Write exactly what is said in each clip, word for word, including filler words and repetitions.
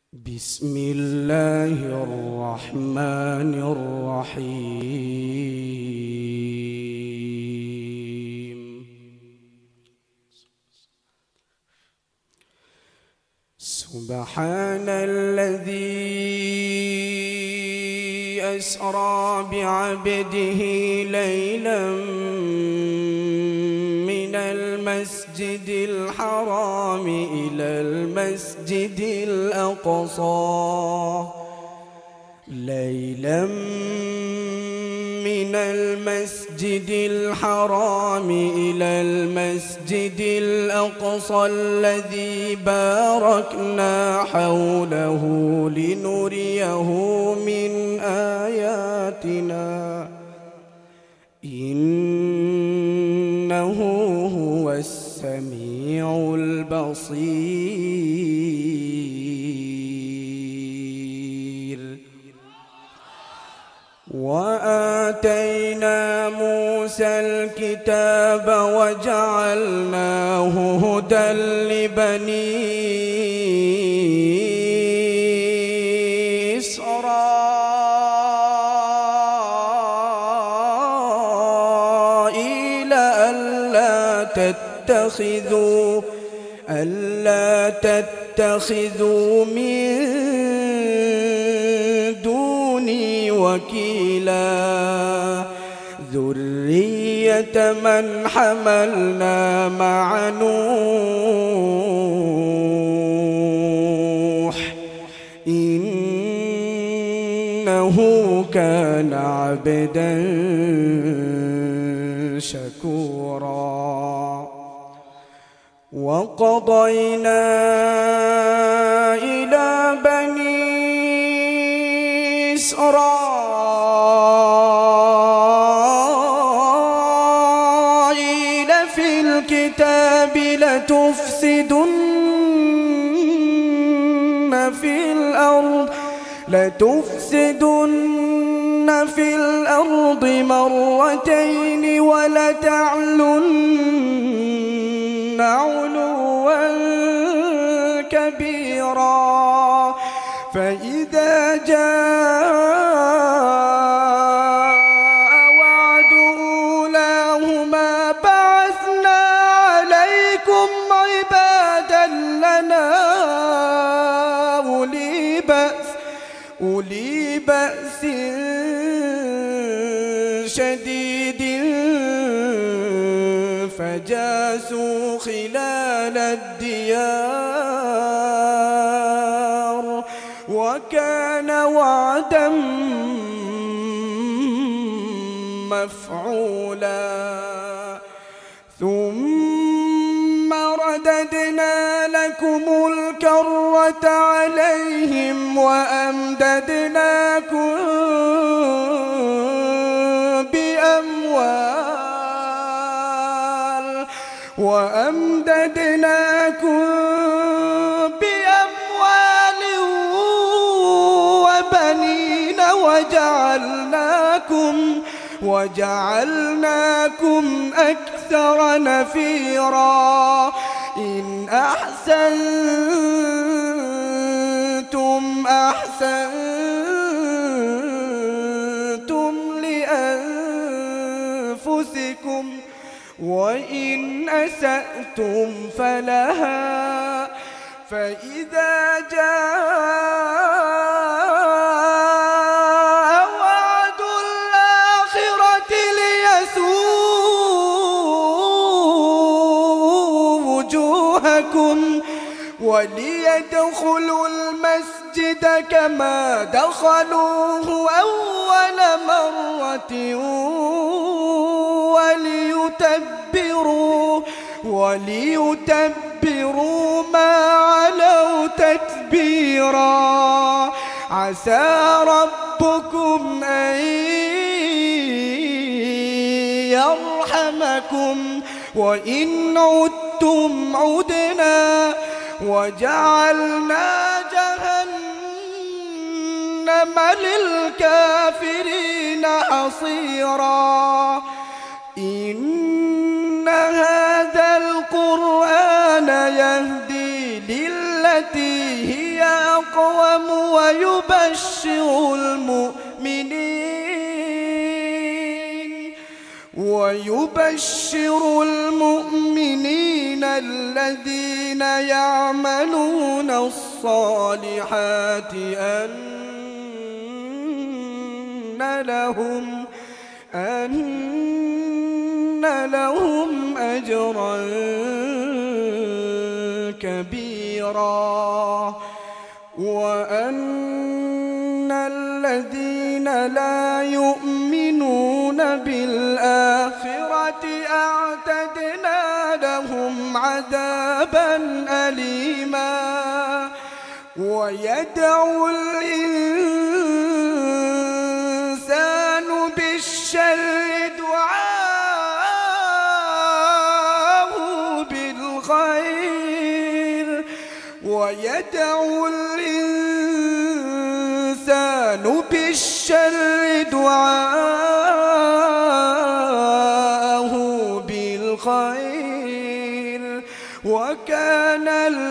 بسم الله الرحمن الرحيم. سبحان الذي أسرى بعبده ليلا من المسجد الحرام إلى المسجد الأقصى ليلا من المسجد الحرام إلى المسجد الأقصى الذي باركنا حوله لنريه من آياتنا إنه هو السميع البصير. وآتينا موسى الكتاب وجعلناه هدى لبني إسرائيل ألا تتخذوا ألا تتخذوا من دوني وكيلا ذرية من حملنا مع نوح إنه كان عبدا شكورا. وقضينا إلى بني إسرائيل في الكتاب لتفسدن في الأرض لتفسدن في الأرض مرتين ولتعلن علوا كبيرا. فإذا جاء وعد أولاهما بعثنا عليكم عبادا لنا أولي بأس أولي بأس شديد فجاسوا خلال الديار وكان وعدا مفعولا. ثم رددنا لكم الكرة عليهم وأمددناكم بأموال وأمددناكم بأموال وبنين وجعلناكم وجعلناكم أكثر نفيرا. إن أحسنتم أحسنتم لأنفسكم وإن أسأتم فلها. فإذا جاء وعد الآخرة ليسوءوا وجوهكم وليدخلوا المسجد كما دخلوه أول مرة وليتبروا وليتبروا ما علوا تتبيرا. عسى ربكم أن يرحمكم وإن عدتم عدنا وجعلنا جهنم للكافرين حصيرا. إن هذا القرآن يهدي للتي هي أقوم أقوم ويبشر المؤمنين ويبشر المؤمنين الذين يعملون الصالحات أن لهم أن لهم أجرا كبيرا وأن الذين لا يؤمنون بالآخرة أعتدنا لهم عذابا أليما ويدعو الإنسان بالشر دعاءه بالخير ويدعو الإنسان بالشر دعاءه بالخير وكان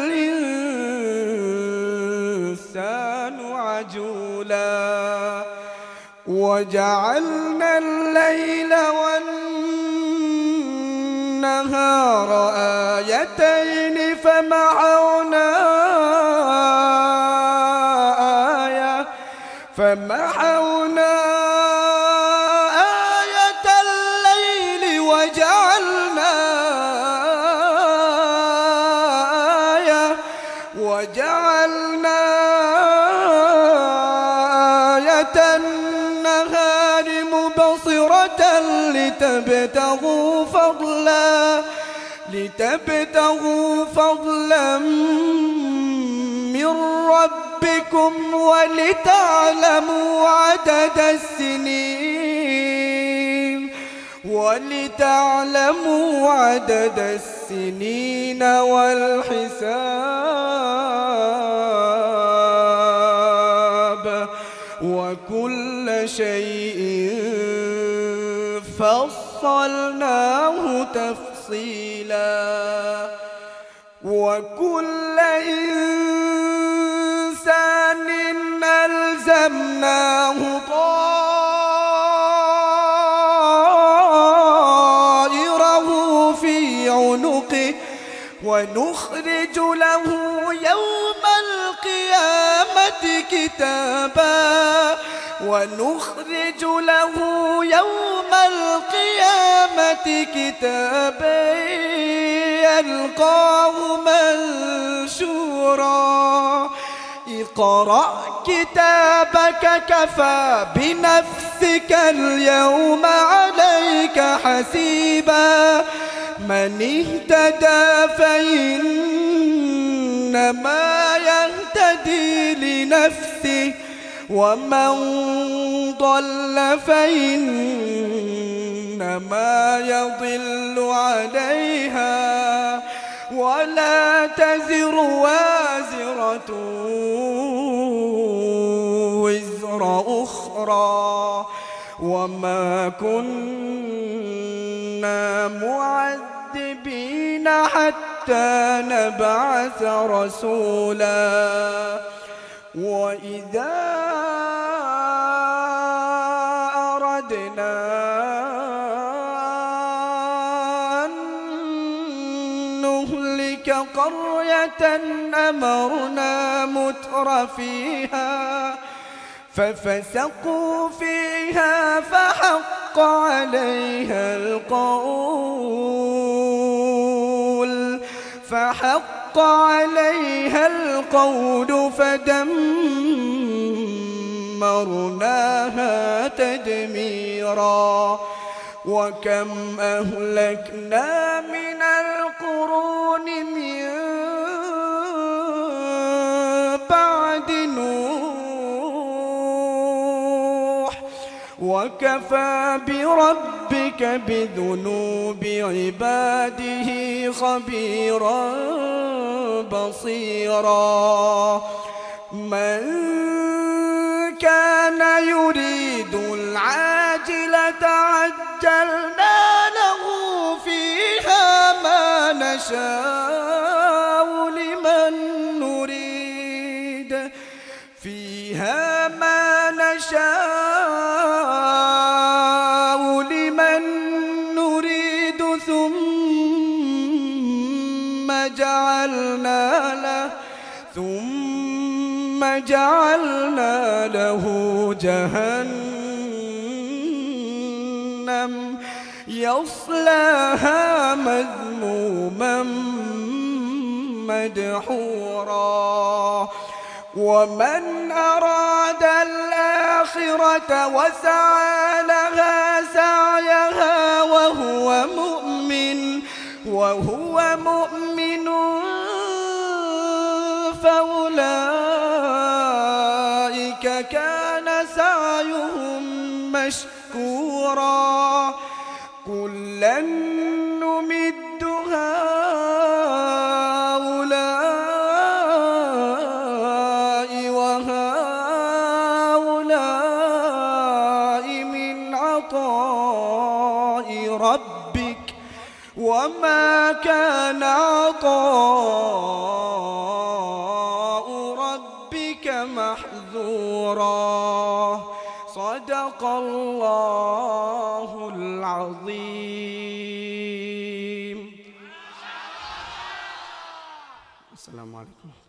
الإنسان عجولا وجعلنا الليل والنهار آيتين فمحونا آية فمحونا آية الليل وجعلنا آية وجعلنا آية النهار مبصرة لتبتغوا فضلا لتبتغوا فضلا من ربكم ولتعلموا عدد السنين ولتعلموا عدد السنين والحساب وكل شيء فصلناه تفصيلا وكل إنسان ألزمناه طائره في عنقه ونخرج له يوم القيامة كتابا ونخرج له يوم القيامة كتابا يلقاه منشورا اقرأ كتابك كفى بنفسك اليوم عليك حسيبا من اهتدى فإنما يهتدي لنفسه ومن ضل فإنما يضل عليها ولا تزر وازرة وزر أخرى وما كنا معذبين حتى نبعث رسولا وإذا أردنا أن نهلك قرية أمرنا متر فيها ففسقوا فيها فحق عليها القول فحق عليها القول فدمرناها تدميرا وكم أهلكنا من القرون من بعد نوح وكفى بربك بذنوب عباده خبيرا بصيرا من كان يريد العاجلة عجلنا له فيها ما نشاء لمن نريد فيها ما نشاء لمن نريد ثم جعلنا له ثم جعلنا له جهنم يصلاها مذموما مدحورا ومن أراد الآخرة وسعى لها سعيها وهو مؤمن وهو مؤمن فأولئك كان سعيهم مشكورا كلا نمد هؤلاء وهؤلاء من عطاء ربك وما كان عطاء ربك محظورا صدق الله العظيم. السلام عليكم.